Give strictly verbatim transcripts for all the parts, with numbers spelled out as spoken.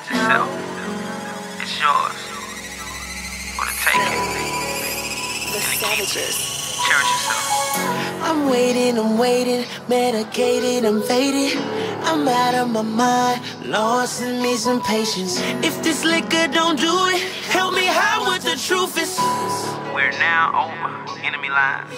Express itself. It's yours. For the taking. The Savages. Cherish yourself. I'm waiting, I'm waiting, medicated, I'm faded. I'm out of my mind, lost in me some patience. If this liquor don't do it, help me hide what the truth is. We're now over enemy lines.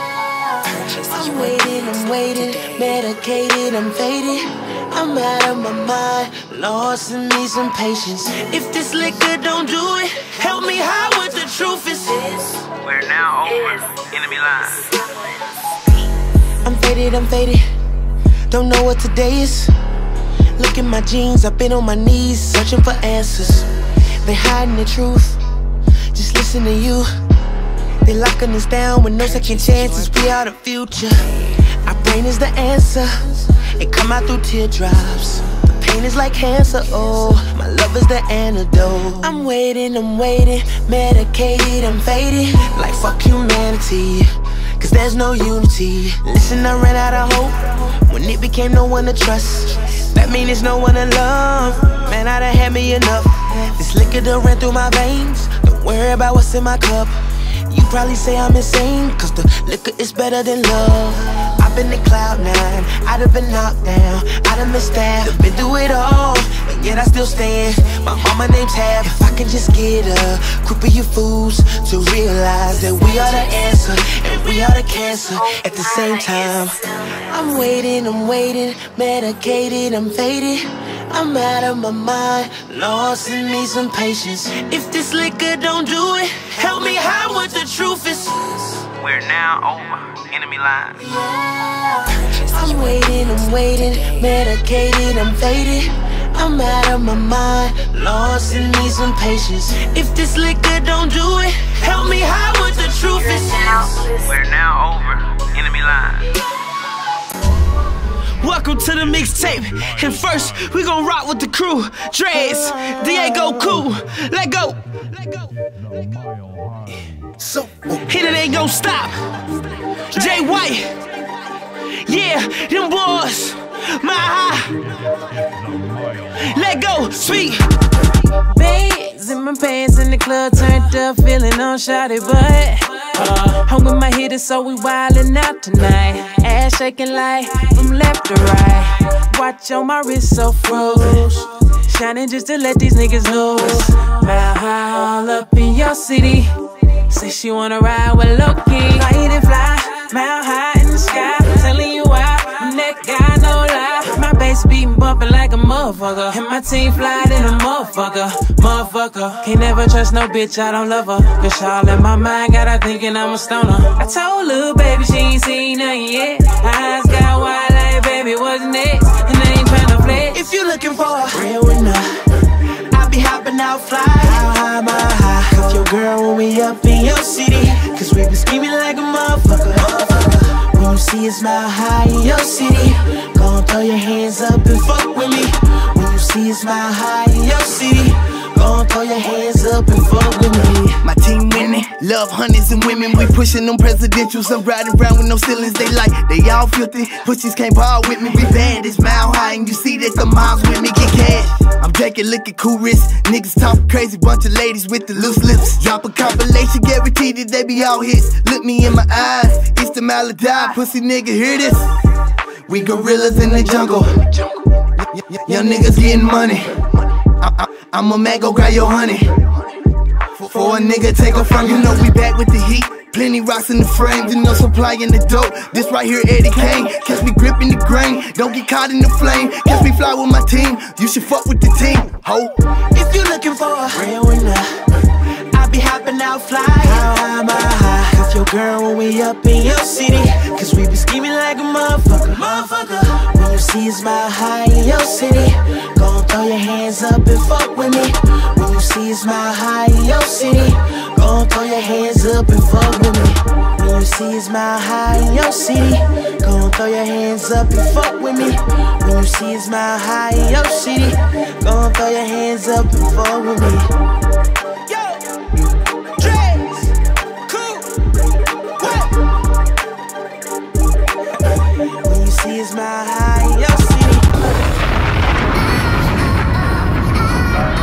I'm waiting, I'm waiting, medicated, I'm faded. I'm out of my mind, lost in me some patience. If this liquor don't do it, help me hide what the truth is. We're now over enemy lines. I'm faded, I'm faded, don't know what today is. Look at my jeans, I've been on my knees, searching for answers. They hiding the truth, just listen to you. They locking us down with no second chances, we are the future. Our brain is the answer, it come out through teardrops. The pain is like cancer, oh, my love is the antidote. I'm waiting, I'm waiting, medicated, I'm faded. Like fuck humanity, cause there's no unity. Listen, I ran out of hope when it became no one to trust. That mean there's no one to love. Man, I done had me enough. This liquor done ran through my veins. Don't worry about what's in my cup. You probably say I'm insane, cause the liquor is better than love. I've been to cloud nine, I'd have been knocked down, I'd have missed out, been through it all, and yet I still stand. My mama name's Hab. If I can just get a group of you fools to realize that we are the answer, and we are the cancer at the same time. I'm waiting, I'm waiting, medicated, I'm faded. I'm out of my mind, lost in me some patience. If this liquor don't do it, help me hide what the truth is. We're now over enemy lines. I'm waiting, I'm waiting, medicated, I'm faded. I'm out of my mind, lost in me some patience. If this liquor don't do it, help me hide what the truth is. We're now over enemy lines. Welcome to the mixtape, and first we gon' rock with the crew. Dreads, Diego Cool, let go. So hit it ain't gon' stop. Jay White, yeah, them boys, my high. Let go, sweet. Bands in my pants in the club, turned up, feeling on shawty butt. Uh, I'm with my hitters, so we wildin' out tonight. Ass shaking like from left to right. Watch on my wrist so froze, shining just to let these niggas know. Mile high all up in your city. Say she wanna ride with Loki. Light and fly, mile high in the sky. Telling you why, I'm that guy, no lie. My bass beatin' bumpin' like a motherfucker, and my team fly than a motherfucker. Motherfucker, can't never trust no bitch, I don't love her. Cause y'all in my mind got her thinking I'm a stoner. I told little baby she ain't seen nothing yet. My eyes got wide like baby, what's next? And I ain't tryna flex. If you looking for a real winner, I be hopping out fly. How high, my high? Cuff your girl when we up in your city, cause we been scheming like a motherfucker. Motherfucker. When you see us smile high in your city, gon' throw your hands up and fuck with me. When you see us smile high in your city, gon' throw your hands up and fuck with me. My team winning, love hundreds and women. We pushing them presidentials. I'm riding around with no ceilings. They like, they all filthy. Pussies can't ball with me. We bad, it's mile high, and you see that the moms with me get cash. I'm taking look at cool wrists. Niggas talking crazy, bunch of ladies with the loose lips. Drop a compilation, guaranteed that they be all hits. Look me in my eyes, it's the Maladie. Pussy nigga, hear this? We gorillas in the jungle. Young niggas getting money. I I I'm a man, go grab your honey. For a nigga take a from you, know we back with the heat. Plenty rocks in the frames, and no supply in the dope. This right here, Eddie Kane. Catch me gripping the grain, don't get caught in the flame. Catch me fly with my team, you should fuck with the team. Ho. If you looking for a real winner, I be hopping out fly. How high, my high? Cuff your girl when we up in your city, cause we be scheming like a motherfucker. Motherfucker. When you see us smile high in your city, gon' throw your hands up and fuck with me. When you see us smile high in your city, gon' throw your hands up and fuck with me. When you see us smile high in your city, gon' throw your hands up and fuck with me. When you see us smile high in your city, gon' throw your hands up and fuck with me. See a smile high in your city.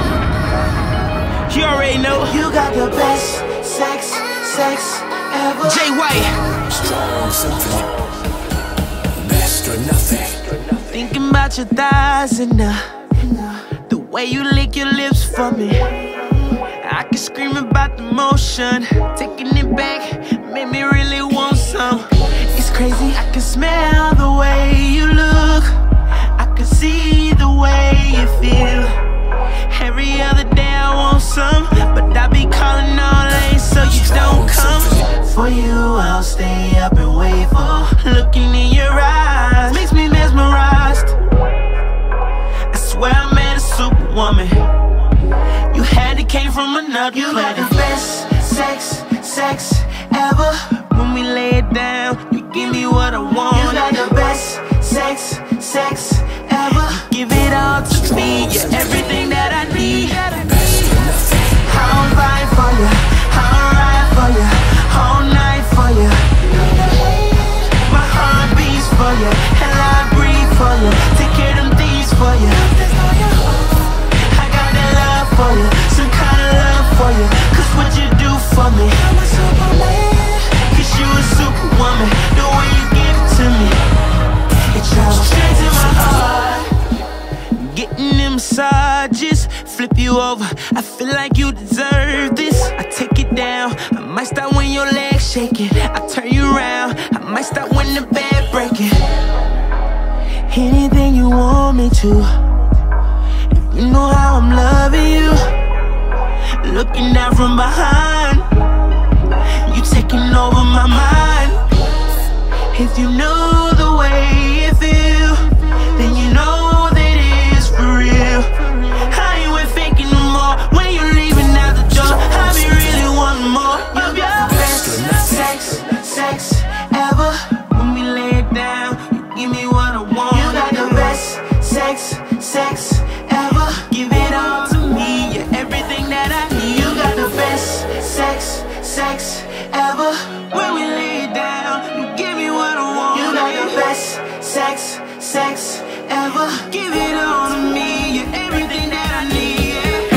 Symphony. Best or nothing. Thinking about your thighs and the, the way you lick your lips for me. I can scream about the motion, taking it back, made me really want some. It's crazy, I can smell the way you look, I can see the way you feel. Every other day I want some, but I be calling all late so you don't come. For you I'll stay up and wait for. Looking in your eyes makes me mesmerized. I swear I met a superwoman. You had it, came from another You got planet. the best sex, sex ever. When we lay it down, you give me what I want. You got the best sex, sex ever. Give it all to me, you're everything that I need. I'll fight for you, I'll ride for you, all night for you. My heart beats for you, And I breathe for you, take care of them thieves for you. I got that love for you, some kind of love for you. Cause what you do for me, I'm a superman. cause you a superwoman. The way you give it to me, It travels straight to my heart. getting them massages, flip you over. I feel like you deserve this. I take it down, I might stop when your legs shaking. I turn you around, I might stop when the bed breaking. Anything you want me to, if you know how I'm loving you. Looking out from behind, you taking over my mind. If you know the way you feel, then you know that it's for real. I ain't with faking no more. When you're leaving out the door, I be really wanting more of your Best sex, sex ever. When we lay it down, you give me what I want. You got the best sex, sex ever. Give it all to me, you're everything that I need. You got the best sex, sex ever. When we lay it down, you give me what I want. You got the best sex, sex ever. Give it all to me, you're everything that I need.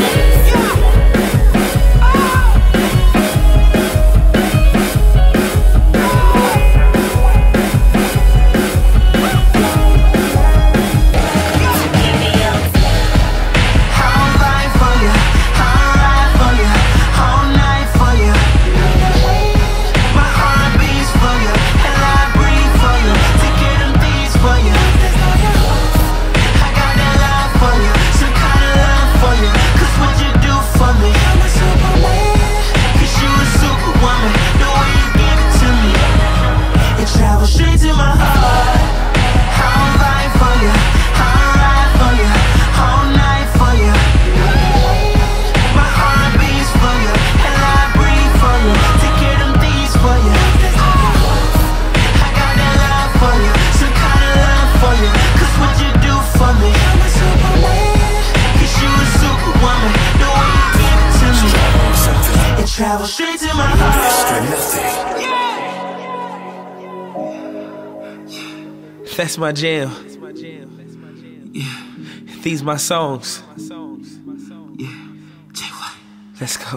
I'll fight for you, I'll ride for you, all night for you. My heart beats for you, And I breathe for you, take care of them thieves for you. I got that love for you, some kind of love for you. Cause what you do for me, I'm a superman. cause you a superwoman. The way you give it to me, it travels straight to my heart. I'll fight for you, I'll ride for you, all night for you. My heart beats for you, And I breathe for you, take care of them thieves for you. I got that love for you, some kind of love for you. Cause what you do for me, I'm a superman. cause you a superwoman. The way you give it to me, Symphony. it travels straight to my Best or heart. nothing. That's my jam. Yeah. These my songs. Yeah. Let's go.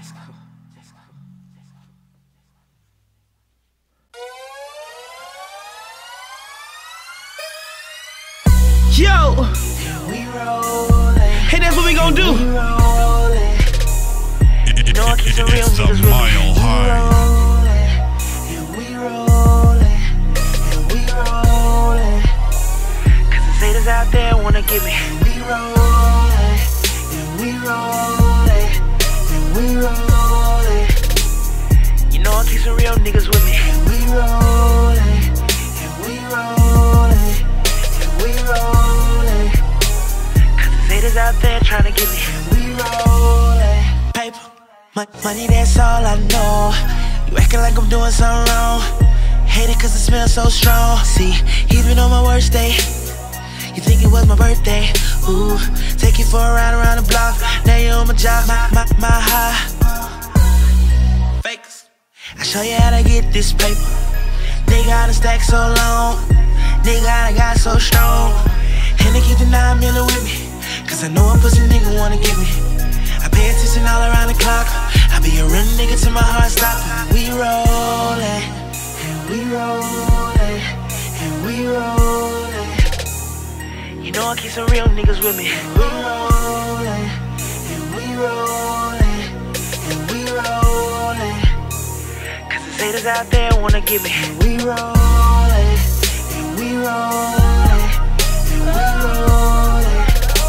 Yo! We rollin', Hey, that's what we gon' do. we rollin', It, it, it, it, it's the Mile High. and we rollin', and we rollin', Cause the haters out there wanna get me. we rollin', and we rollin', and we rollin', You know I keep some real niggas with me. we rollin', and we rollin', and we rollin', Cause the haters out there trying to get me. we rollin'. Paper, mon- money, that's all I know. You acting like I'm doing something wrong. Hate it cause it smells so strong. See, even on my worst day, you think it was my birthday. Ooh, take you for a ride around the block. Now you on my job, my, my, my high. Fakers, I show you how to get this paper. Nigga, I done stacked so long. Nigga, I done got so strong. And they keep the nine million with me. Cause I know a pussy nigga wanna get me. I pay attention all around the clock. I be a real nigga till my heart stop. We rollin', we rollin', and we rollin'. You know I keep some real niggas with me. And we rollin', and we rollin', and we rollin'. Cause the haters out there wanna get me. And we rollin', and we rollin', and we rollin'.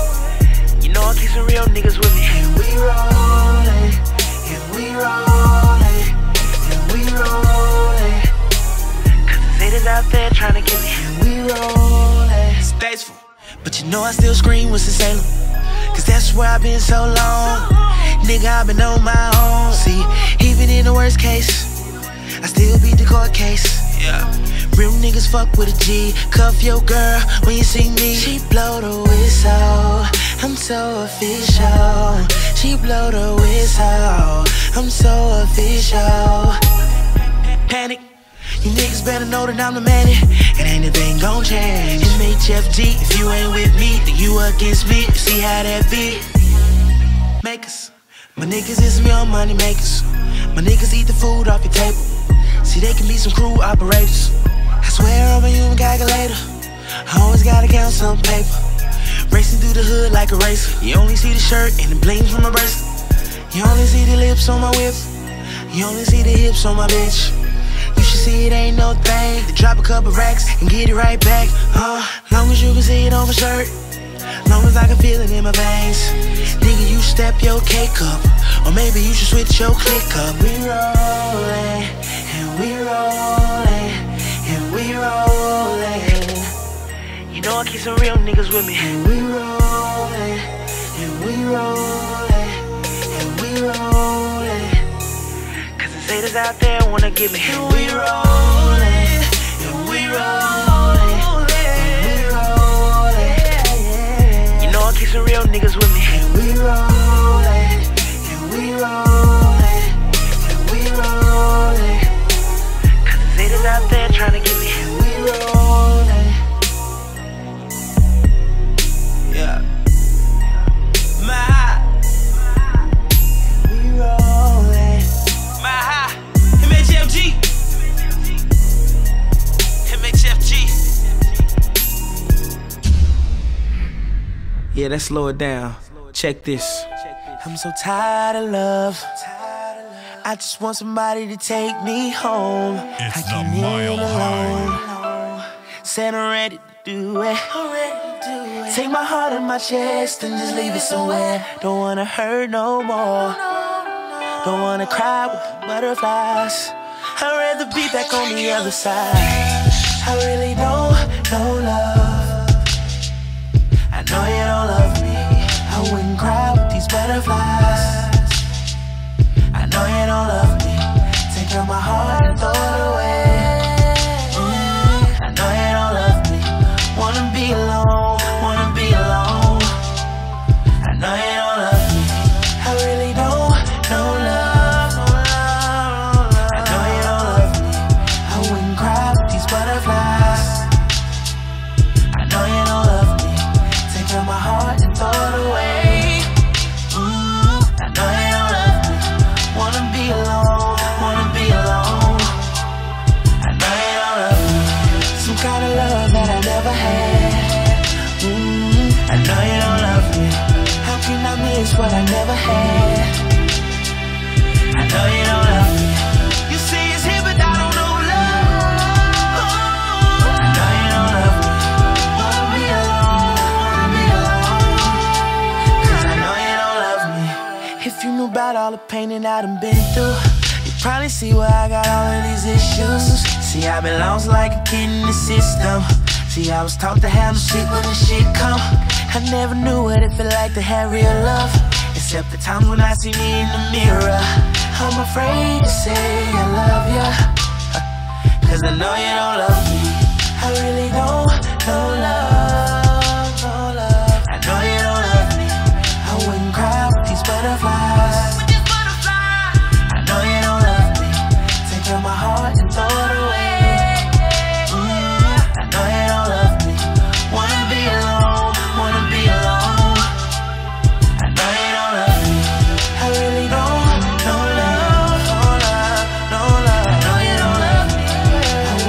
You know I keep some real niggas with me. And we rollin', and we rollin', and we rollin'. Cause the haters out there tryna get me. And we rollin'. Spaceful, but you know I still scream with Salem. Cause that's where I've been so long. Nigga, I've been on my own. See, even in the worst case, I still beat the court case. Yeah. Real niggas fuck with a G. Cuff your girl when you see me. She blow the whistle, I'm so official. She blow the whistle, I'm so official. Panic, you niggas better know that I'm the man. And ain't a thing gon' change. M H F G, if you ain't with me, then you against me. See how that be? Makers, my niggas is real money makers. My niggas eat the food off your table. See, they can be some crew operators. I swear I'm a human calculator. I always gotta count some paper. Racing through the hood like a racer. You only see the shirt and the bling from my bracelet. You only see the lips on my whip. You only see the hips on my bitch. You should see it ain't no thing to drop a couple racks and get it right back. Uh, long as you can see it on my shirt, long as I can feel it in my veins. Nigga, you step your cake up, or maybe you should switch your click up. We rollin', and we rollin', and we rollin'. You know I keep some real niggas with me. And we rollin', and we rollin', and we rollin'. Cause the haters out there wanna get me. And we rollin', and we rollin', and we rollin'. You know I keep some real niggas with me. And we rollin', and we rollin', and we rollin'. Cause the haters out there tryna get me. And we rollin'. Yeah. My high. We rollin'. My high. M H F G. M H F G. Yeah, let's slow it down. Check this. I'm so tired of love. I just want somebody to take me home. It's I the can't live Mile alone. Said I'm ready to do it. Take my heart in my chest and just leave it somewhere. Don't wanna hurt no more. Don't wanna cry with the butterflies. I'd rather be back on the other side. I really don't know love. I know you don't love me. I wouldn't cry with these butterflies. I know you don't love me. Take out my heart and throw it away. I know you don't love me. Wanna be alone, wanna be alone. I know you don't love me. I really don't know love. I know you don't love me. I wouldn't cry with these butterflies. I know you don't love me. Take out my heart and throw it away. Mm, I know you don't love me. Wanna be alone, wanna be alone. I know you don't love me. Some kind of love that I never had. Mm, I know you don't love me. How can I miss what I never had? I know you don't love me. You say it's here, but I don't know love. I know you don't love me. Wanna be alone, wanna be alone. Cause I know you don't love me. If you knew about all the pain that I done been through, you'd probably see why I got all of these issues. See, I've been lost like a kid in the system. See, I was taught to handle shit when the shit come. I never knew what it felt like to have real love, except the times when I see me in the mirror. I'm afraid to say I love ya, cause I know you don't love me. I really don't know love, no love. I know you don't love me. I wouldn't cry with these butterflies. With this butterfly. I know you don't love me. Take out my heart and throw it away. Mm, I know you don't love me. Wanna be alone, wanna be alone. I know you don't love me. I really don't know love, no love, no love. I know you don't love me. I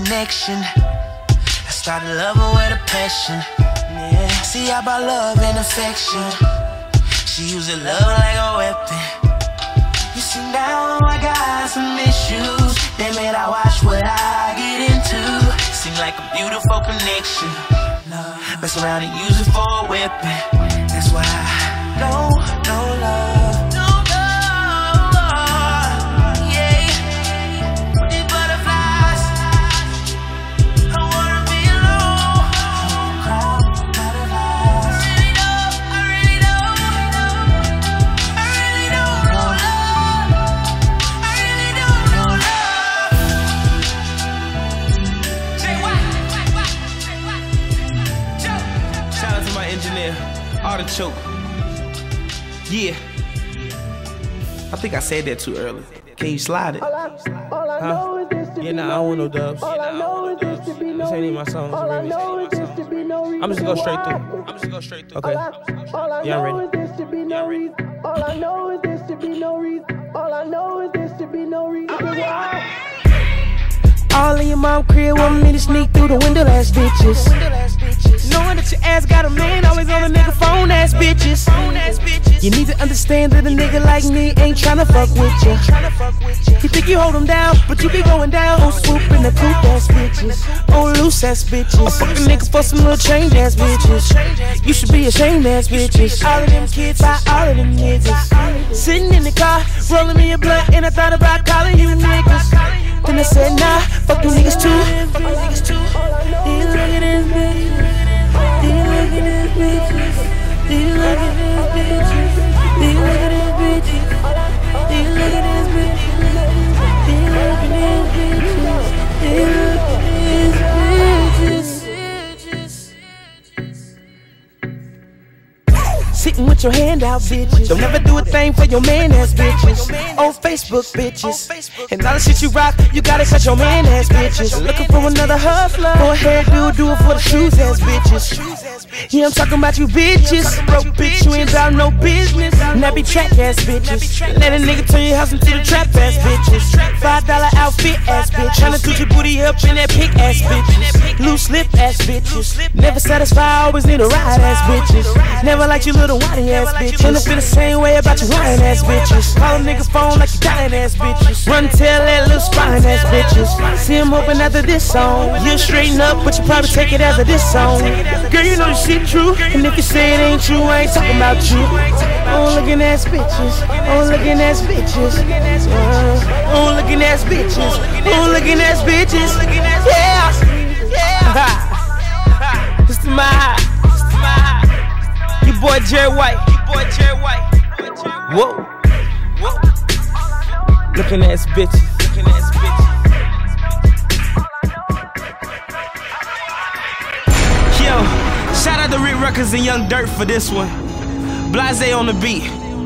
connection. I started loving with a passion. Yeah, see about love and affection. She using love like a weapon. You see now I got some issues. Damn it, I watch what I get into. Seem like a beautiful connection. Mess around and use it for a weapon. That's why I don't, no love. No love, yeah. These butterflies, I wanna be alone. I won't cry, butterflies. I really don't, I really don't, I really don't know love. I really don't know love. Say what? Shout out to my engineer, Artichoke. Yeah. I think I said that too early. Can you slide it? Huh? Yeah, nah, I don't want no dubs. Yeah, nah, I don't want no dubs. This ain't even my song. I'm just gonna go straight through. I'm just gonna go straight through. Okay. Yeah, I'm ready. Yeah, I'm ready. All I know is this to be no reason. All I know is this to be no reason. All in your mom crib want me to sneak through the window, ass bitches. Knowing that your ass got a man always on a nigga phone, ass bitches. You need to understand that a nigga like me ain't tryna fuck with you. You think you hold him down, but you be going down on swoop in the coupe, ass bitches. On loose ass bitches. I fuck a nigga for some little change, ass bitches. You should be ashamed, ass bitches. All of them kids by all of them niggas. Sitting in the car, rolling me a blunt, and I thought about calling you niggas. Then I said, nah, fuck you niggas too. Fuck you niggas too. Do you look at this bitch? Do you look at this bitch? Do you look at this bitch? Do you look at this bitch? Do you look at this bitch? Do you look at this bitch? Do you look at these bitches? Sitting with your hand out, bitches. Don't never do a thing for your man ass bitches. On Facebook, bitches. And all the shit you rock, you gotta cut your man ass bitches. Looking for another hustler. Go ahead, do do it for the shoes ass bitches. Yeah, I'm talking about you bitches. Broke bitch, you ain't about no business. Nappy track ass bitches. Let a nigga turn your house into the trap ass bitches. Five dollar outfit ass bitch. Tryna toot your booty up in that pink ass bitches. Loose lip ass bitches. Never satisfied, always need a ride ass bitches. Never liked you little whiny ass bitch. And I feel the same way about you lying ass bitches. Call a nigga phone like you dying ass bitches. Run tell that little spine ass bitches. See him hoping after this song you'll straighten up, but you probably take it as a diss song. Girl, you know this shit true. And if you say it ain't true, I ain't talking about you. Oh, looking ass bitches. Oh, looking ass bitches. Uh, oh, looking ass bitches. Oh, looking ass bitches. Yeah. Yeah. This is my high. Your boy Jerry White. Your boy Jerry White. Whoa. Whoa. Looking ass bitches. Looking ass bitches. Yo, shout out to Rick Ruckers and Young Dirt for this one. Blase on the beat.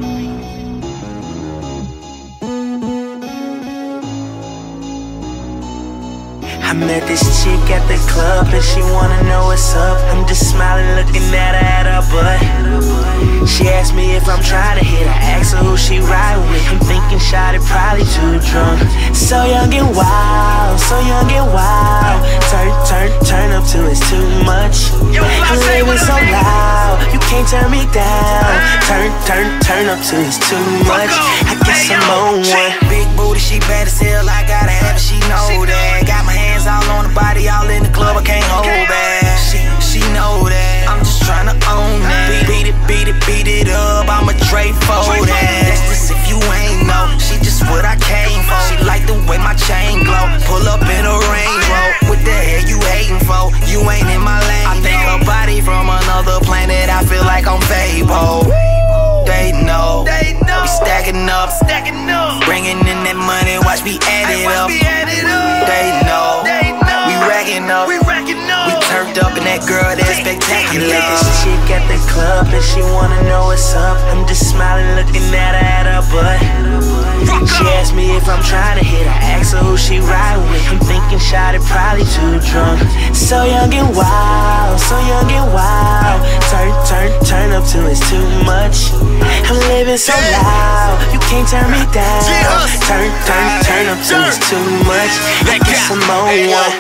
I met this chick at the club and she wanna know what's up. I'm just smiling, looking at her at her butt. She asked me if I'm trying to hit her, asked her who she ride with. I'm thinking shot it, probably too drunk. So young and wild, so young and wild. Turn, turn, turn up till it's too much. I'm living so loud, you can't turn me down. Turn, turn, turn up till it's too much. I guess I'm on one. Big booty, she bad as hell, I gotta have it, she know that. Got my hands all on the body, all in the club, I can't hold back. She, she know that, I'm just tryna own that. Beat it, beat it, beat it up, I'm a Dre for that. That's just if you ain't know, she just what I came for. She like the way my chain glow, pull up in a Range Rover. What the hell you hating for? You ain't in my lane. I think her body from another planet, I feel like I'm Fable. They know, they know. We stacking up, stacking up, bringing in that money, watch me add it up. They know, they know. We racking up, we racking up. We turned up in that girl, that's spectacular. I met this chick at the club and she wanna know what's up. I'm just smiling, looking at her at her butt. She asked me if I'm trying to hit her, asked her who she ride with. I'm thinking shot it, probably too drunk. So young and wild, so young and wild. Turn, turn, turn up till it's too much. I'm living so loud, you can't turn me down. Turn, turn, turn up till it's too much. I guess I'm on one.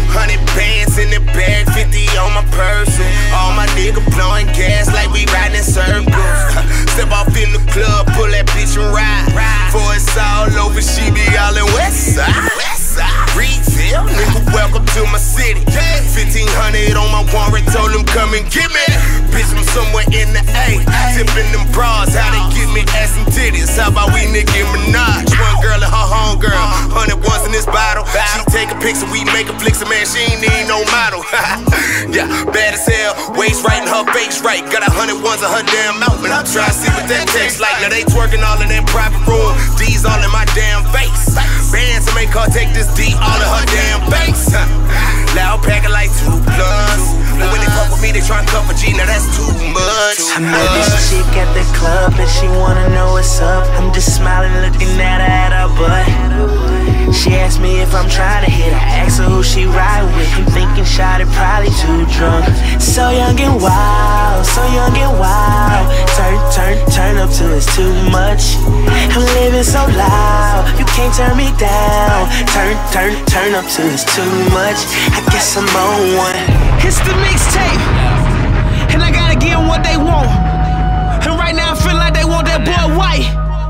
Hundred bands in the bag, fifty on my person. All my niggas blowing gas like we riding in circles. Step off in the club, pull that bitch and ride. Before it's all over, she be all in West Side. Retail, nigga, welcome to my city. Fifteen hundred on my warrant, told them come and get me. Bitch, I'm somewhere in the A, tipping them bras, how they get me ass and titties. How about we Nicki Minaj? One girl and her homegirl, hundred ones in this bottle. She take a picture, we make a flick, man, she ain't need no model. Yeah, bad as hell, waist right and her face right. Got a hundred ones of her damn mouth, and I'm trying to see what that tastes like. Now they twerking all in that private room, D's all in my damn face. Bands to make her take this D all in her damn face. Loud packing like two plus. But when they fuck with me, they try to cover G, now that's too much. I met this chick at the club and she wanna know what's up. I'm just smiling, looking at her at her butt. She asked me if I'm trying to hit her, asked her who she ride with. I'm thinking shot it, probably too drunk. So young and wild, so young and wild. Turn, turn, turn up till it's too much. I'm living so loud, you can't turn me down. Turn, turn, turn up till it's too much. I guess I'm on one. It's the mixtape, and I gotta give them what they want. And right now I feel like they want that boy White.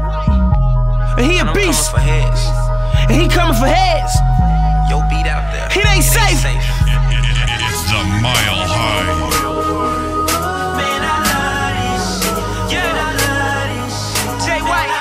And he a beast, and he coming for heads. Yo, beat out there. It ain't safe. It's the Mile High. Man, I love this. Yeah, I love this. Jay White.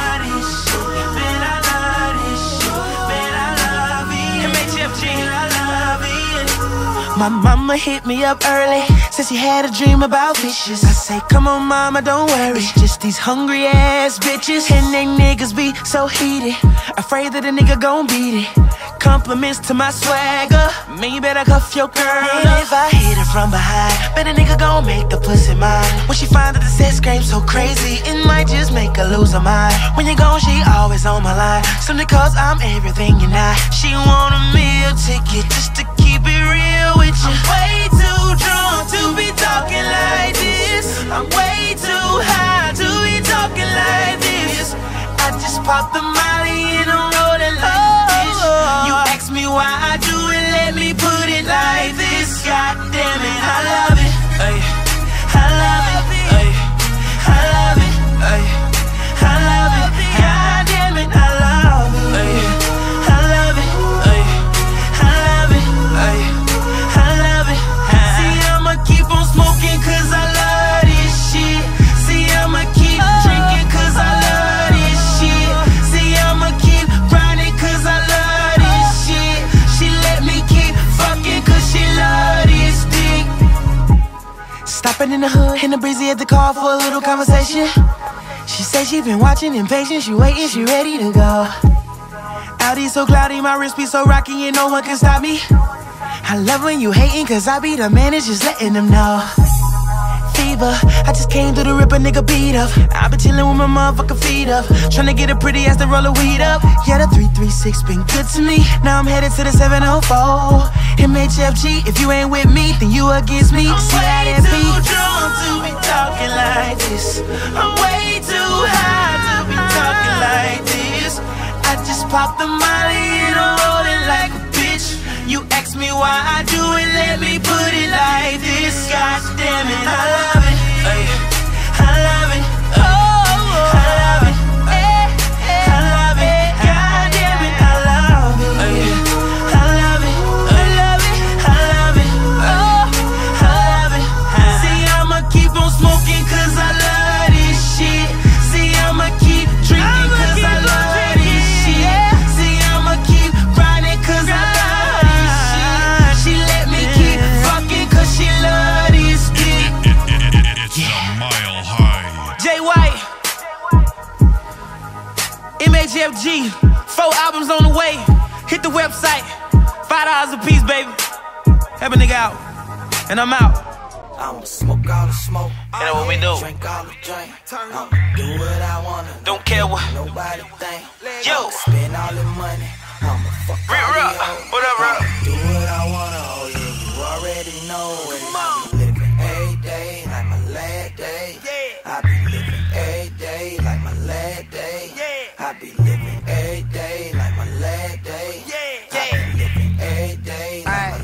Man, I love this. Man, I love it. M H F G. I love it. My mama hit me up early, said she had a dream about fishes. I say, come on mama, don't worry, it's just these hungry ass bitches. And they niggas be so heated, afraid that a nigga gon' beat it. Compliments to my swagger, man, you better cuff your girl. And if I hit her from behind, bet a nigga gon' make the pussy mine. When she find that the sex game so crazy, it might just make her lose her mind. When you're gone, she always on my line, simply cause I'm everything you're not. She want a meal ticket just to keep it real with you. I'm way too drunk to be talking like this. I'm way too high to be talking like this. I just popped the molly and I'm rolling like this. You ask me why I do it, let me put it like this. God damn it, I love it. Ay, I love it. Ay, I love it. Ay, I love it. God damn it, I love it. Ay, I love it. Ay, I love it. Ay, I love it. See, I'ma keep on smoking cause I love this shit. See, I'ma keep drinking cause I love this shit. See, I'ma keep grinding cause I love this shit. She let me keep fucking cause she love this dick. Stopping in the hood, in the breezy at the car for a little conversation. She said she been watching impatient, she waiting, she ready to go. Audi so cloudy, my wrist be so rocky and no one can stop me. I love when you hating cause I be the man, it's just letting them know. Fever, I just came through the rip a nigga beat up. I been chillin' with my motherfucking feet up, tryna get a pretty ass to roll a weed up. Yeah, the three three six been good to me, now I'm headed to the seven oh four. M H F G, if you ain't with me, then you against me. I'm See way too drunk to be talking like this. I'm way too high to be talking like this. I just popped the molly and I'm rolling like a bitch. You ask me why I do it, let me put it like this. God damn it, I love it. Ay, I love it. Oh, I love it. Ay, I love it. God damn it, I love it. Ay, I love it. I love it. I love it. Oh, I love it. See, I'ma keep on smoking cause I love this shit. See, I'ma keep drinking cause I love this shit. See, I'ma keep grinding cause I love M H F G, four albums on the way. Hit the website, five dollars a piece, baby. Help a nigga out, and I'm out. I'ma smoke all the smoke. You know what we do? Drink all the drink. I'ma do what I wanna. Don't care what nobody think. Yo, I'ma spend all the money. I'ma fuck Rick all Rock. the What up, Rock? Do what I wanna. Oh yeah, you already know it. I be living every day like my last day. I be living every day like my last day. I be living every day like my last day. I be living every day like my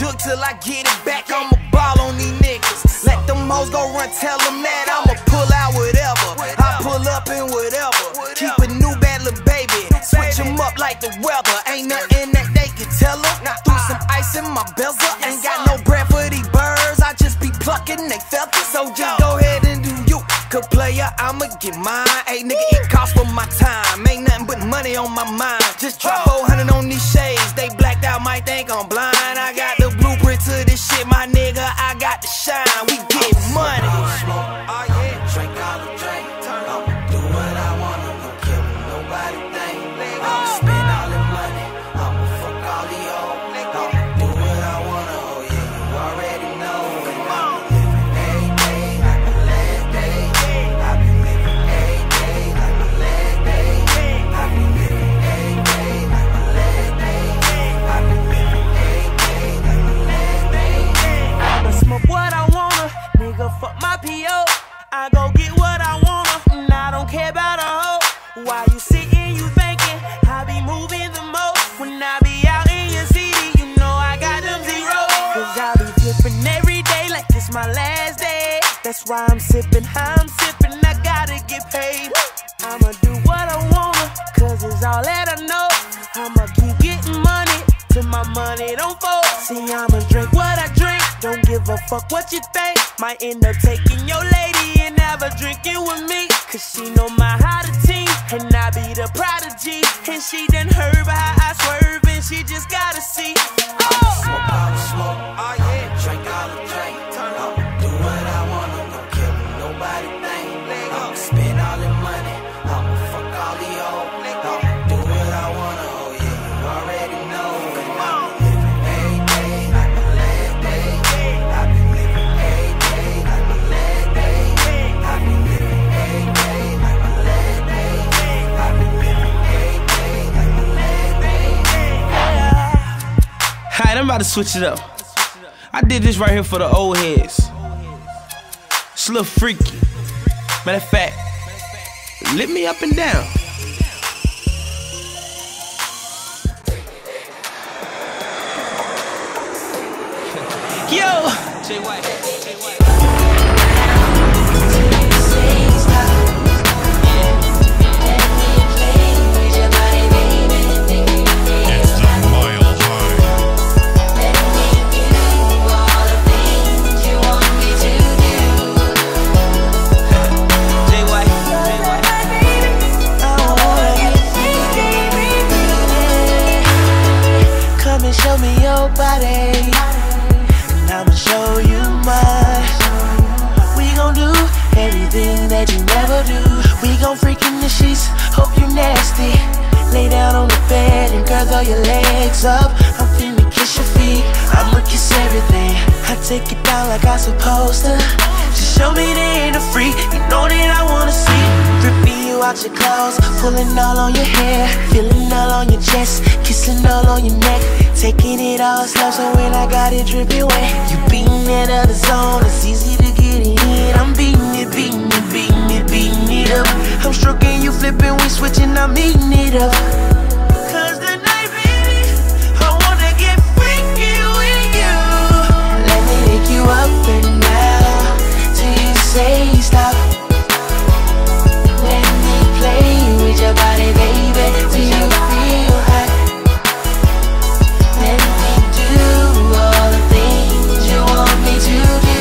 jug till I get it back. I'ma ball on these niggas. Let them hoes go run, tell them that I'ma pull out whatever. I pull up in whatever. Keep a new bad little baby. Switch them up like the weather. Ain't nothing that they can tell her. Threw some ice in my bezel. Ain't got no bread for these birds. I just be plucking they feathers. So just go ahead and do you. Good player, I'ma get mine. Hey nigga, it costs for my time. Ain't nothing but money on my mind. Just drop four hundred on these shades. They blacked out, might think I'm blind. I got the blueprint to this shit, my nigga. I got the shine. We get money. Oh yeah, drink all the drink. I'ma do what I wanna. Don't care what nobody think. I'ma spend all the money. I'ma fuck all the old. I'ma do what I wanna. Oh yeah, you already know. And I'm living every day like my last day. I've been living every day like my last day. I've been living every day like my last day. I've been living every day like my last day. I'ma smoke what I wanna, nigga, fuck my P O. I go get what I wanna, and I don't care about a hoe. While you sitting, you thinking, I be moving the most. When I be out in your city, you know I got them zeros. Cause I be flipping every day like it's my last day. That's why I'm sipping, how I'm sipping, I gotta get paid. I'ma do what I wanna, cause it's all that I know. I'ma keep getting money, till my money don't fold. See, I'ma drink what I drink, don't give a fuck what you think. Might end up taking your lady and have her drinking with me. Cause she know my how to team, and I be the prodigy. And she done heard about how I swerve, and she just gotta see. Oh! Smoke all the smoke, oh yeah, drink all the drink. I'ma do what I wanna, don't care what nobody think. I'ma spend all the money, I'ma fuck all the old. I'ma do what I wanna, oh yeah, you already know. And I'm living every day like my last day. I've been living every day like my last day. I've been living every day like my last day. I've been living every day like my last day. Alright, I'm about to switch it up. I did this right here for the old heads. It's a little freaky. Matter of fact, lit me up and down. Yo! Jay White. Jay White. Show me your body, and I'ma show you mine. We gon' do everything that you never do. We gon' freak in the sheets, hope you nasty. Lay down on the bed and girl, throw your legs up. I'm finna kiss your feet, I'ma kiss everything. I take it down like I'm supposed to. Just show me they ain't a freak, you know that I wanna see. Ripping you out your clothes, pulling all on your hair, feeling all on your chest, kissing all on your neck. Taking it all slow, so when I got it dripping wet, you beating that other zone, it's easy to get it in. I'm beating it, beating it, beating it, beating it up. I'm stroking you, flipping, we switching, I'm eating it up. Cause tonight, baby, I wanna get freaky with you. Let me pick you up and down till you say stop. Let me play with your body, baby, till you feel hot. Let me do all the things you want me to do.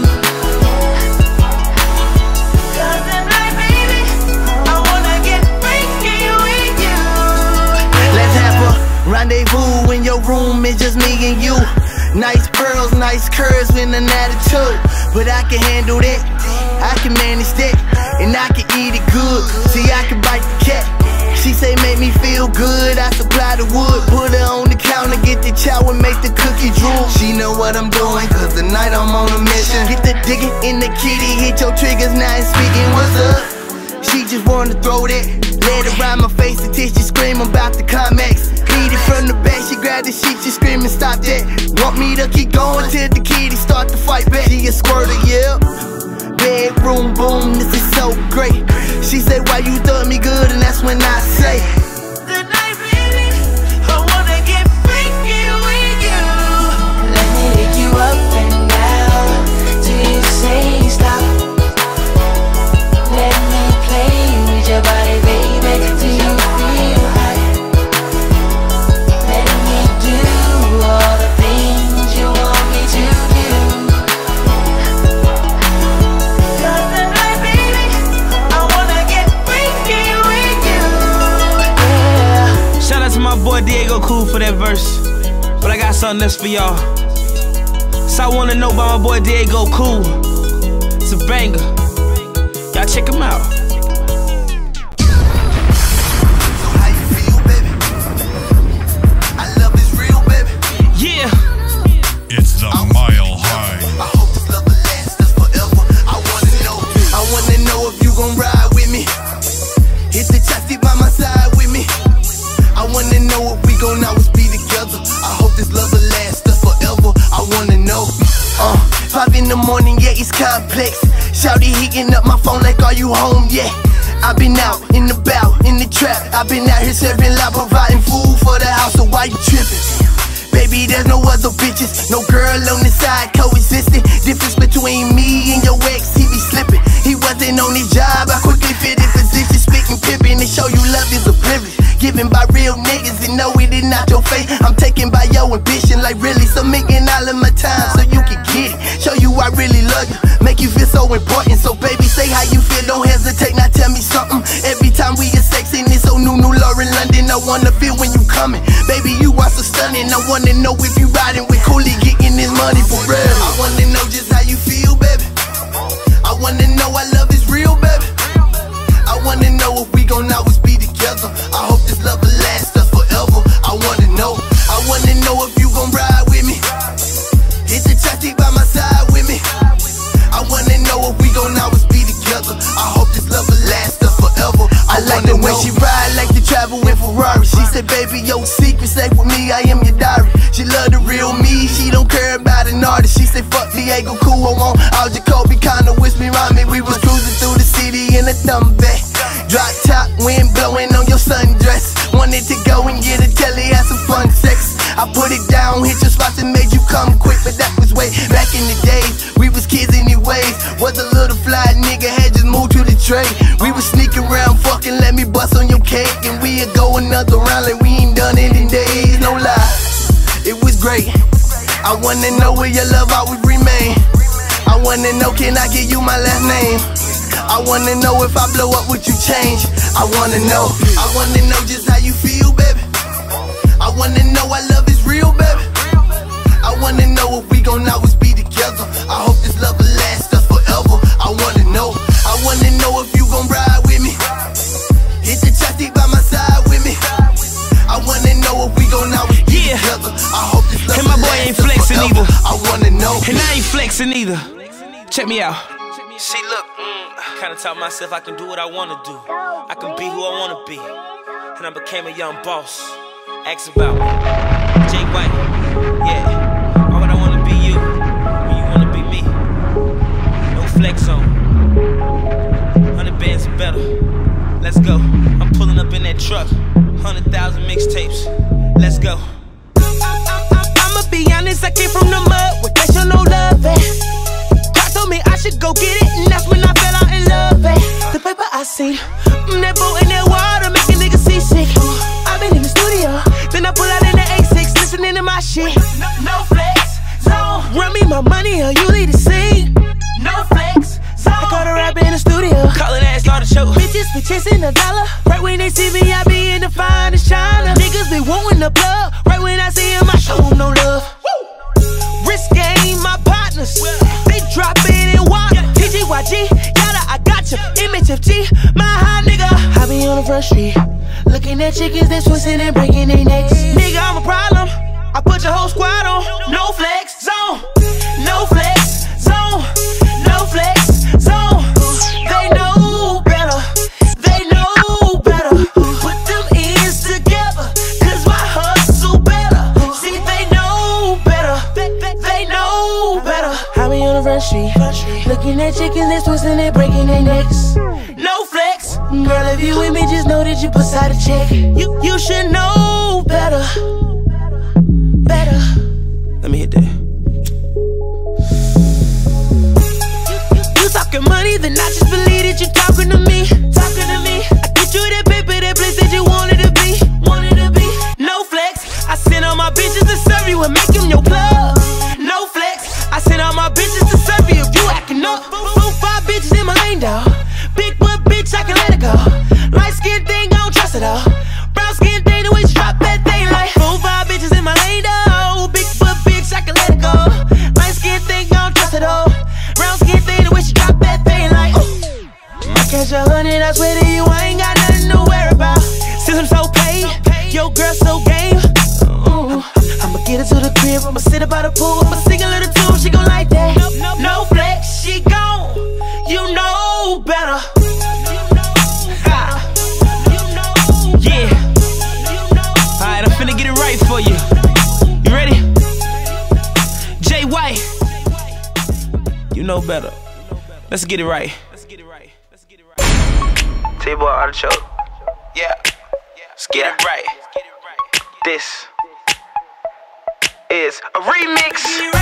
Cause tonight, baby, I wanna get freaky with you. Let's have a rendezvous in your room, it's just me and you. Nice pearls, nice curves with an attitude. But I can handle that, I can manage that, and I can eat it good. See, I can bite the cat. She say make me feel good, I supply the wood. Put her on the counter, get the chow and make the cookie drool. She know what I'm doing, cause tonight I'm on a mission. Get the digging in the kitty, hit your triggers, now it's speaking, what's up? She just wanna throw that, let it ride my face until she scream about the climax. Beat it from the back, she grab the sheet, she screaming, stop that. Want me to keep going till the kitty start to fight back. She a squirter, yeah. Bedroom boom, this is so great. She say, why you thought me good, and that's when I say, tonight, baby, I wanna get freaky with you. Let me my boy Diego Cool for that verse, but I got something else for y'all. So I wanna know about my boy Diego Cool. It's a banger. Y'all check him out. So how you feel, baby? I love is real, baby. Yeah. It's the Mile High. I hope this love will last us forever. I wanna know, I wanna know if you gon' ride with me. Hit the chassis by my side with me. I wanna know if we gon' always be together. I hope this love will last us forever. I wanna know. Uh, five in the morning, yeah, it's complex. Shouty heating up my phone like, are you home? Yeah. I've been out, in the bout, in the trap. I've been out here serving loud, providing food for the house, so why you tripping? Baby, there's no other bitches, no girl on the side coexisting. Difference between me and your ex, he be slipping. He wasn't on his job, I quickly fit in position, spitting, pippin', and show you love is a privilege. Given by real niggas and know it is not your fate. I'm taken by your ambition, like really, so making all of my time so you can get it. Show you I really love you, make you feel so important. So baby, say how you feel, don't hesitate, now tell me something. Every time we get sexing, it's so new, new Lauren London. I wanna feel when you coming, baby, you are so stunning. I wanna know if you riding with Cooley, getting this money for real. I wanna know just how you feel, baby. I wanna know our love is real, baby. I wanna know if we gon' always be together. I hope this love will last us forever. I wanna know, I wanna know if you gon' ride with me. Hit the chassis by my side with me. I wanna know if we gon' always be together. I hope this love will last us forever. I, I like the way know. She ride like to travel in Ferrari. She said, baby, your secret safe with me, I am your diary. She love the real me, she don't care about an artist. She said, fuck Diego Cool, I want all Jacoby, kinda wish me rhyme me. We was cruising through the city in a dumb bag. Drop top, wind blowing on your sundress. Wanted to go and get a telly, have some fun sex. I put it down, hit your spots and made you come quick. But that was way back in the days, we was kids anyways. Was a little fly nigga, had just moved to the trade. We was sneaking around, fucking let me bust on your cake. And we'd go another round like we ain't done it in days, no lie. It was great, I wanna know where your love always remain. I wanna know, can I give you my last name? I wanna know if I blow up, would you change? I wanna know, I wanna know just how you feel, baby. I wanna know our love is real, baby. I wanna know if we gon' always be together. I hope this love will last us forever. I wanna know, I wanna know if you gon' ride with me. Hit the chassis by my side with me. I wanna know if we gon' always be yeah. together. I hope this love and my will boy last ain't us flexing forever. either. I wanna know, and I ain't flexing either. Check me out. See, look, mm, I kinda taught myself I can do what I wanna do. I can be who I wanna be. And I became a young boss. Ask about me. Jay White, yeah. Why would I wanna be you when you wanna be me? No flex on. Hundred bands or better. Let's go. I'm pulling up in that truck. Hundred thousand mixtapes. Let's go. I'ma be honest, I came from the mud with that show no love, eh? God told me I should go get it, and that's when I fell out in love, eh? The paper I seen, mm, that boat in that water make a nigga seasick. I've been in the studio, then I pull out in the A six, listening to my shit. No, no flex zone. Run me my money or you lead the scene. No flex zone. I caught a rapper in the studio, callin' ass started show. Bitches be chasing a dollar. Right when they see me, I be in the finest China. Niggas be wanting the plug. Right when I see him, I show them no love. Risk game, my partners, they drop it and walk. T G Y G, yada, I got you. M H F G, my high nigga. I be on the front street, looking at chickens that's twisting and breaking their necks. Nigga, I'm a problem. I put your whole squad on. No flex zone, no flex zone, no flex zone. They know better, they know better. Put them ends together, cause my hustle better. See, they know better, they know better. I be on the front street, looking at chickens that's twisting and breaking their necks. No flex, girl, if you with me, just know that you beside a check. You, you should know better, better. Let me hit that. You, you talking money, then I just believe that you talking to me, talking to me. I get you that paper, that place that you wanted to be, wanted to be. No flex, I send all my bitches to serve you and make them your plug. No flex, I send all my bitches to serve you if you acting up. Four, five bitches in my lane, dog. Big butt bitch, I can let it go. Light skin thing, I don't trust it all. Brown skin thing, the way you drop that your girl so game. Ooh. I'ma get her to the crib, I'ma sit her by the pool, I'ma sing a little tune, she gon' like that. No flex, she gone, you know better. Ah. Yeah. Alright, I'm finna get it right for you. You ready? Jay White. You know better. Let's get it right. T-Boy Artichoke. Yeah. Let's get it right. This is a remix.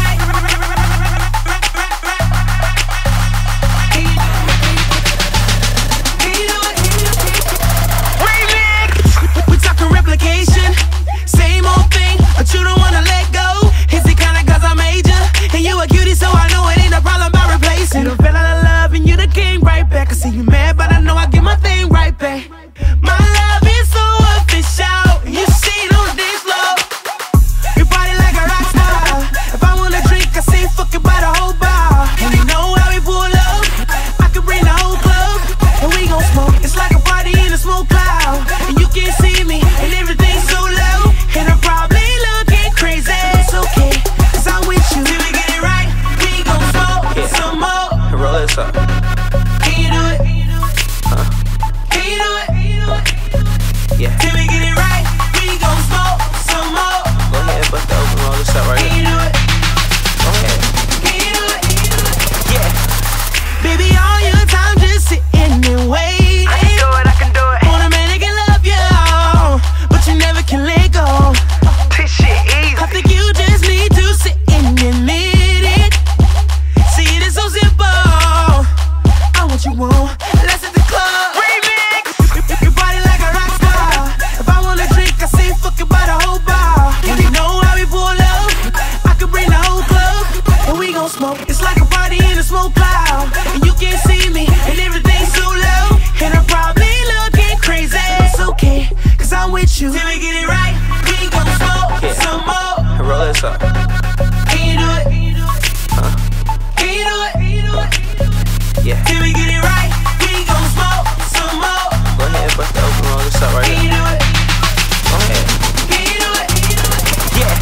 Remix. We talking replication. Same old thing, but you don't wanna let go. Is it kinda cause I'm major? And you a cutie, so I know it ain't a problem about replacing. You done fell out of love and you done came right back. I see you mad, but I know I get my thing right back. My love is so official. You see it on this floor. You party like a rock star. If I wanna drink, I say fucking by the whole bar. And you know how we pull up. I could bring the whole club, and we gon' smoke. It's like a party in a smoke cloud. And you can't see me, and everything's so low. And I'm probably looking crazy. It's okay, cause I'm with you. Till we get it right, we gon' smoke yeah. some more. Roll this up. Can you do it? Huh? Can you do it? Yeah. Till we get it right, we gon' smoke some more. Go ahead, bust the open, roll this up right Can here. you do it? Go ahead. Can you do it? Yeah. Baby, all your time just sitting and waiting. I can do it, I can do it. Want a man that can love you, but you never can let go. This shit easy. I think you just need to sit and admit it. See, it is so simple. I want you on. Let's hit the club. Remix. Your body like a rock star. If I wanna drink, I say fuck it by the whole bar. And you know how we pull up. I could bring the whole club, and we gon' smoke. It's like a party in a smoke cloud. And you can't see me, and everything's so low. And I'm probably looking crazy. It's okay, cause I'm with you. Till we get it right, we gon' smoke Yeah. some more. Roll this up. Can you do it? Huh? Can you do it? Yeah. Till we get it right, we gon' smoke some more. Go ahead, bust the open, roll this up right Can you here. do it? Go ahead. Can you do it? Yeah.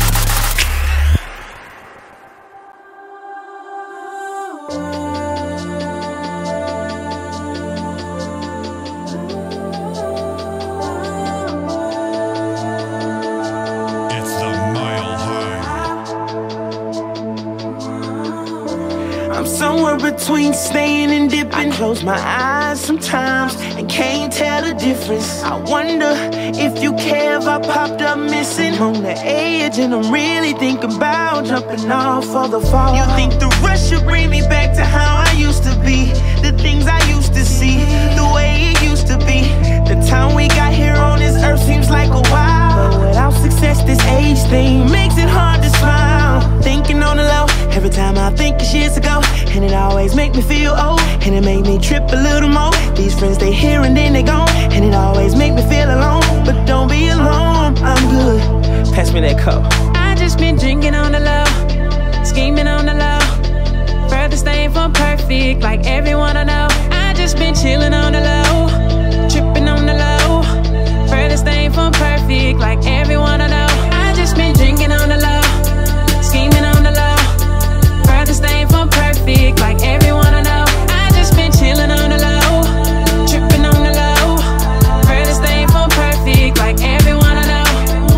It's the Mile High. I'm somewhere between staying and dipping. I close my eyes sometimes and can't tell the difference. I wonder if you care if I popped up missing. I'm on the edge and I'm really thinking about jumping off for the fall. You think the rush should bring me back to how I used to be, the things I used to see, the way it used to be. The time we got here on this earth seems like a while, but without success this age thing makes it hard to smile. Thinking on the low, every time I think it's years ago, and it always make me feel old, and it make me trip a little more. These friends they here and then they gone, and it always make me feel alone. But don't be alone, I'm good. Pass me that cup. I just been drinking on the low, scheming on the low, furthest thing from perfect, like everyone I know. I just been chilling on the low, tripping on the low, furthest thing from perfect, like everyone I know. I just been drinking on the low, scheming on the low, furthest thing from perfect, like everyone I know. I just been chilling on the low, tripping on the low, furthest thing from perfect, like everyone I know.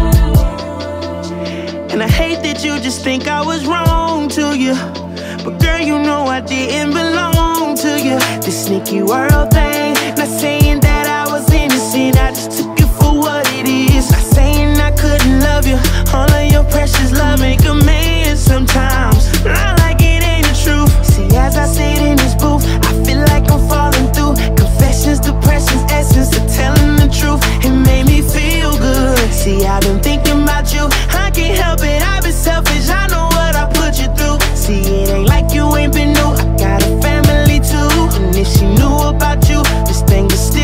And I hate that you just think I was wrong to you, but girl, you know I didn't belong to you. This sneaky world thing, not saying that I was innocent, I just took it for what it is. Not saying I couldn't love you, all of your precious love make a man sometimes. Not like it ain't the truth. See, as I sit in this booth, I feel like I'm falling through. Confessions, depressions, essence of telling the truth. It made me feel good. See, I've been thinking about you, I can't help it, I've been selfish, I know what I put you through. See, it ain't like you ain't been new, I got a family too. And if she knew about you, this thing is still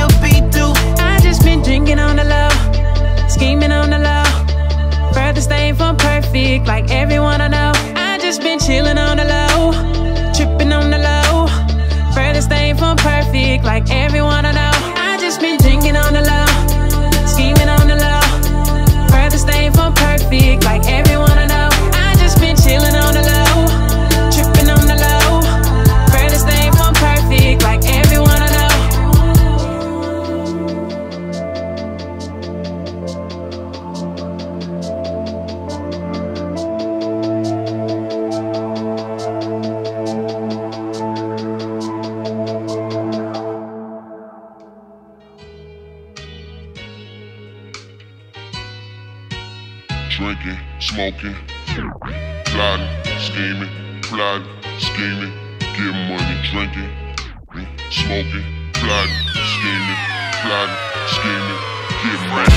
drinking, smoking, plotting, scheming, plotting, scheming, getting money, drinking, smoking, plotting, scheming, plotting, scheming, getting money.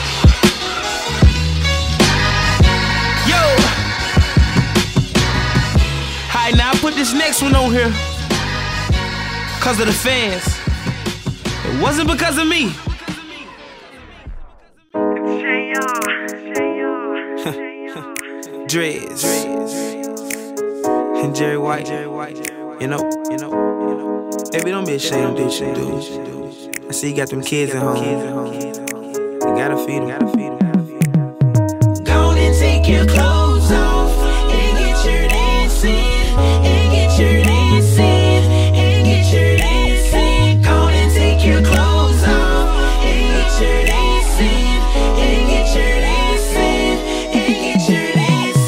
Yo! Alright, now I put this next one on here because of the fans. It wasn't because of me. Dreads and Jerry White, you know, you know, baby, don't be ashamed of what you do. I see you got them kids at home. You gotta feed them. Go on and take your clothes off and get your dancing, and get your dancing, and get your dancing. Go on and take your clothes off and get your dancing, and get your dancing, and get your dancing.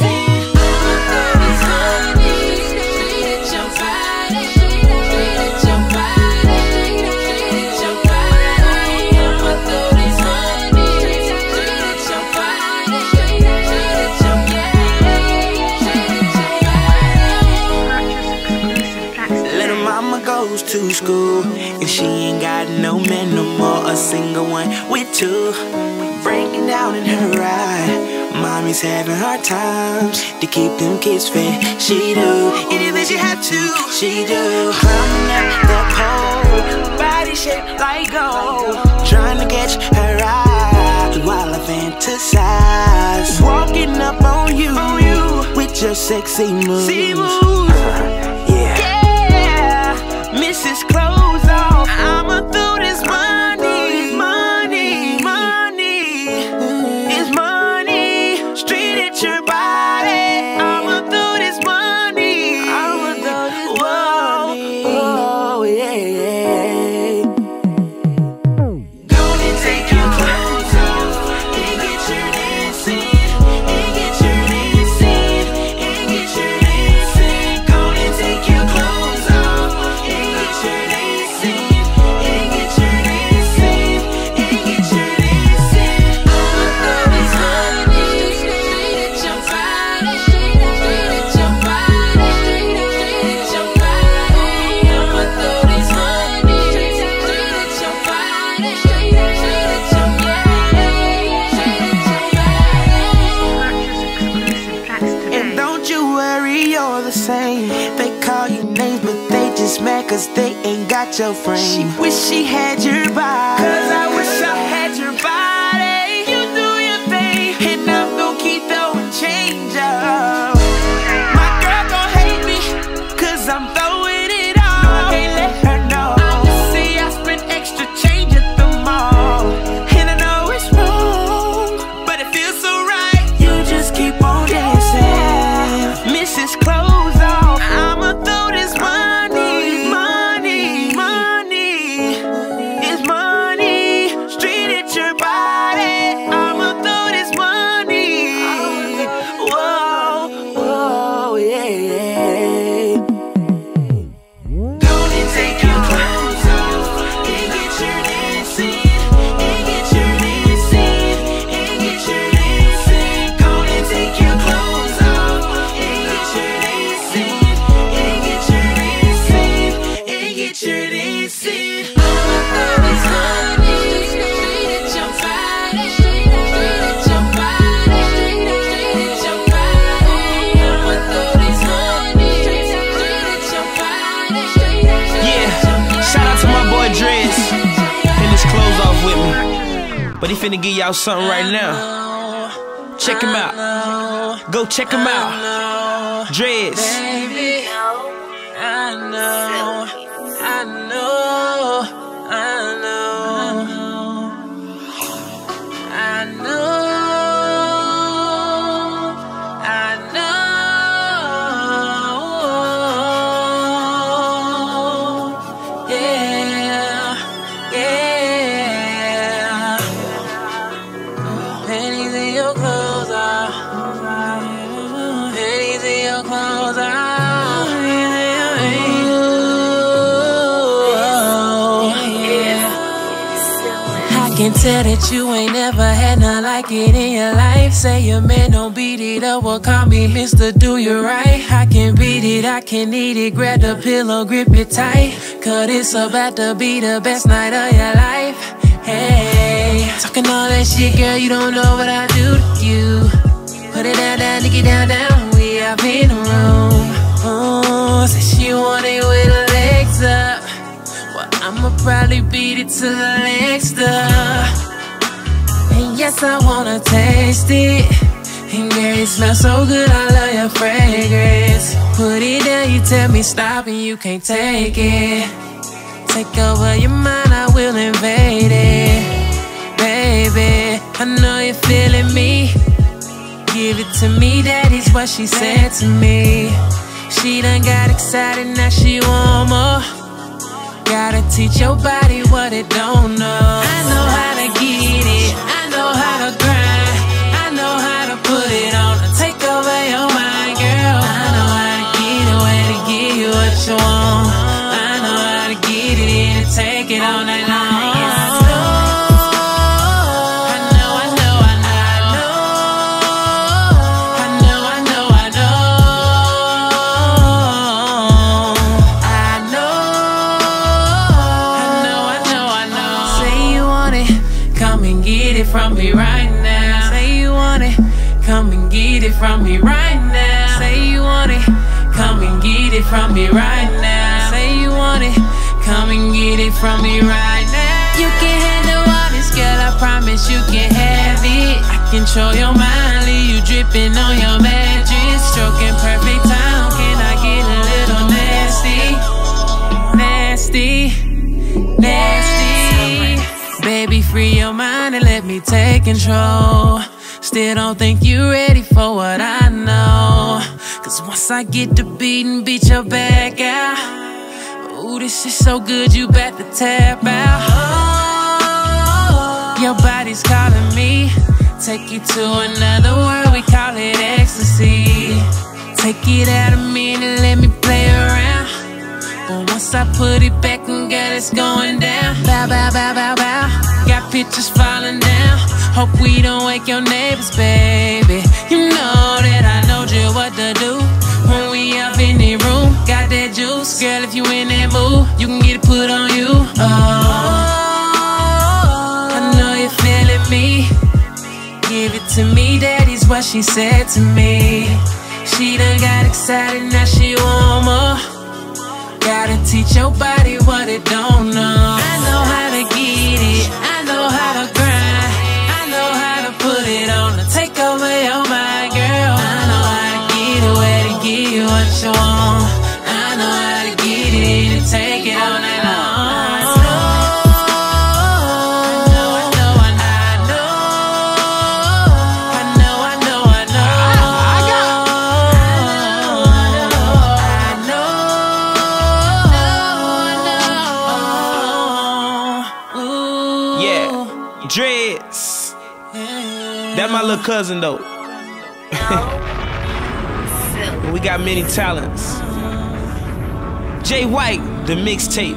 To school, and she ain't got no man no more, a single one with two. Breaking down in her ride, mommy's having hard times to keep them kids fed. She do anything she had to, she do. Climbing up the pole, body shaped like gold, trying to catch her eye while I fantasize. Walking up on you, on you with your sexy moves. Missus Clothes Off, I'ma throw this money, money, money. It's money straight at your body. I'ma throw this money, I'ma throw this money. Oh, yeah, yeah. Go and take your clothes off and get your dancing, and get your dancing, and get your dancing. Go and take your clothes off. They call you names, but they just mad cause they ain't got your frame. She wish she had your body, cause I wish I had your body. You do your thing, and I'm gon' keep throwing change up. My girl gon' hate me, cause I'm throwing it all. I can't let her know. See, I spent extra change at the mall, and I know it's wrong, but it feels so right. You just keep on dancing, Missus Clothes. I'ma throw this money, money, money. It's money straight at your body. I'ma throw this money. Whoa, whoa, yeah, yeah. Go and take your clothes off and get your dancing, and get your dancing, and get your dancing. Go and take your clothes off and get your dancing. But he finna give y'all something right now. Check him out. Go check him out. Dreads. Baby, I know, I know, I know, I know, I know, yeah, yeah. Pennies in your clothes are, pennies in your clothes are. can tell that you ain't never had nothing like it in your life. Say your man don't beat it up, well call me Mister Do You Right. I can beat it, I can eat it, grab the pillow, grip it tight. Cause it's about to be the best night of your life. Hey, talking all that shit, girl, you don't know what I do to you. Put it down, down, dig it down, down, we up in the room. Oh, say she want it with her legs up. Well, I'ma probably beat it till the legs up. And yes, I wanna taste it. And girl, it smells so good, I love your fragrance. Put it down, you tell me stop and you can't take it. Take over your mind, I will invade it. Baby, I know you're feeling me. Give it to me, daddy's what she said to me. She done got excited, now she want more. Gotta teach your body what it don't know. I know how to get it, I know how to grind, I know how to put it on and take over your mind, girl. I know how to get away to give you what you want. I know how to get it in and take it all night long. From me right now. Say you want it, come and get it from me right now. Say you want it, come and get it from me right now. Say you want it, come and get it from me right now. You can handle all this, girl, I promise you can have it. I control your mind, leave you dripping on your mattress. Stroking perfect time, can I get a little nasty? Nasty, nasty. Baby, free your mind and let me take control. Still don't think you ready for what I know. Cause once I get to beating, beat your back out. Ooh, this is so good, you bout to tap out. Oh, your body's calling me. Take you to another world, we call it ecstasy. Take it out of me and let me play around. But once I put it back and girl, it's going down. Bow, bow, bow, bow, bow. Got pictures falling down. Hope we don't wake your neighbors, baby. You know that I know just what to do when we up in the room. Got that juice, girl, if you in that mood, you can get it put on you. Oh, I know you're feeling me. Give it to me, daddy's what she said to me. She done got excited, now she want more. Gotta teach your body what it don't know. I know how to get it, I know how to grind, I know how to put it on to take over your mind, girl. I know how to get away to give you what you want. I know how to get it in and take it all night long. Dreads. That's my little cousin though. We got many talents. Jay White, the mixtape.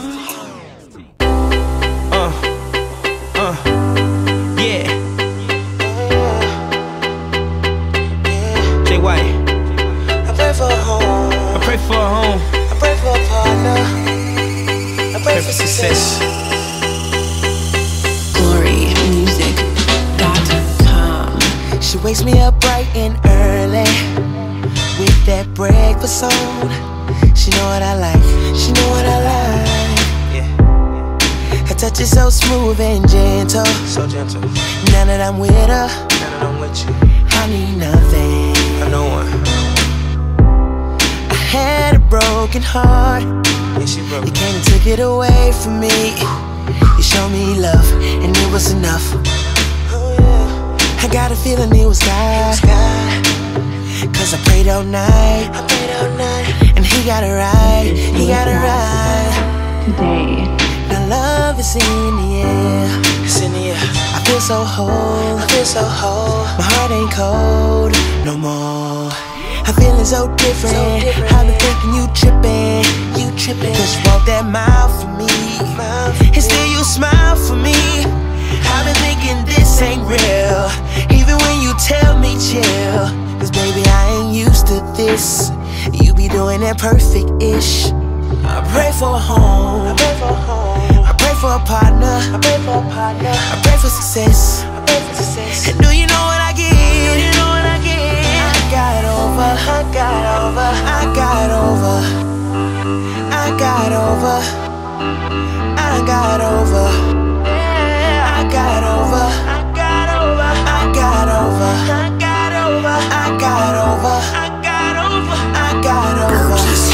Uh, uh, yeah. Jay White. I pray for a home. I pray for a home. I pray for a partner. I pray, pray for success. success. She wakes me up bright and early with that breakfast on. She know what I like, she know what I like. Yeah. Her touch is so smooth and gentle, so gentle. Now that I'm with her, now that I'm with you, I need nothing. I know one. I had a broken heart. Yeah, she broke. You came and took it away from me. You showed me love, and it was enough. I got a feeling it was God, cause I prayed all night, I prayed all night, and he got it right, he got it right. Today, now love is in the air, it's in the air. I feel so whole, I feel so whole. My heart ain't cold no more. I'm feeling so different, so different. I've been thinking you tripping, you tripping. Cause you walk that mile for me, and still you smile for me. I've been thinking this ain't real, even when you tell me chill. Cause baby, I ain't used to this. You be doing that perfect-ish. I pray for a home, I pray for a home. I pray for a partner, I pray for a partner. I pray for success, I pray for success. And do you know what I get? Do you know what I get? I got over, I got over, I got over, I got over, I got over, I got over, I got over, I got over, I got over, I got over, I got over, I got over.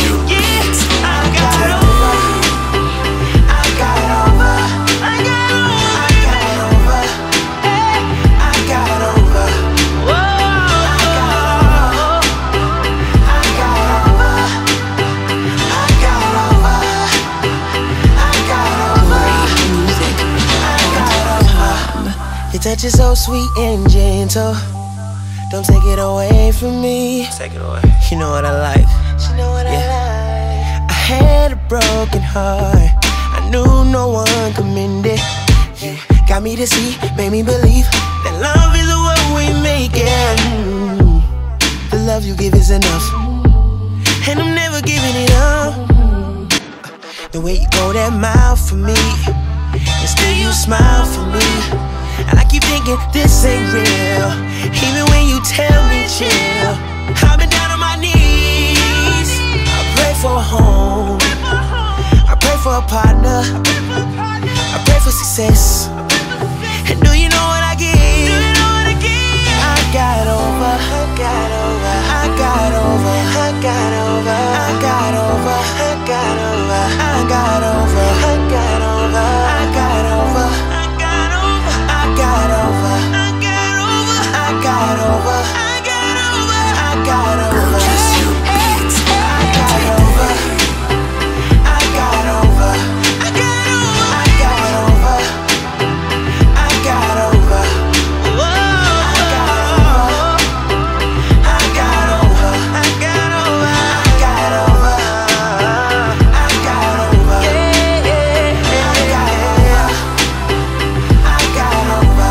Your touch is so sweet and gentle. Don't take it away from me. Take it away. You know what I like. You know what yeah. I like. I had a broken heart. I knew no one could mend it. Yeah. Got me to see, made me believe that love is what we make it. Mm. The love you give is enough, and I'm never giving it up. The way you go that mile for me, and still you smile for me. And I keep thinking this ain't real, even when you tell me chill. I've been down on my knees. I pray for a home, I pray for a partner, I pray for success. And do you know what I get? I got over, I got over, I got over, I got over, I got over, I got over, I got over, I got over, I got over. I got over, I got over, I got over, I got over, I got over, I got over, I got over, I got over, I got over, whoa, I got over, I got over, I got over, I got over, I got over, yeah, yeah, I got over, I got over.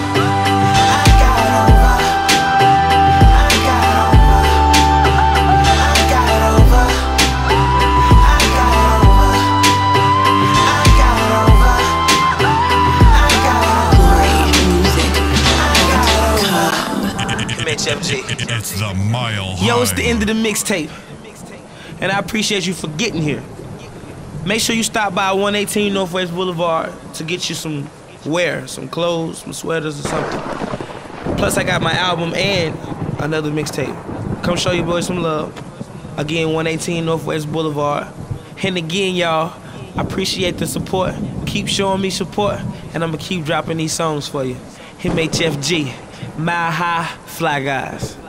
F G. It's the Mile High. Yo, it's the end of the mixtape, and I appreciate you for getting here. Make sure you stop by one eighteen Northwest Boulevard to get you some wear, some clothes, some sweaters or something. Plus, I got my album and another mixtape. Come show your boys some love. Again, one eighteen Northwest Boulevard. And again, y'all, I appreciate the support. Keep showing me support, and I'm gonna keep dropping these songs for you. M H F G, Mile High, Fly Guys.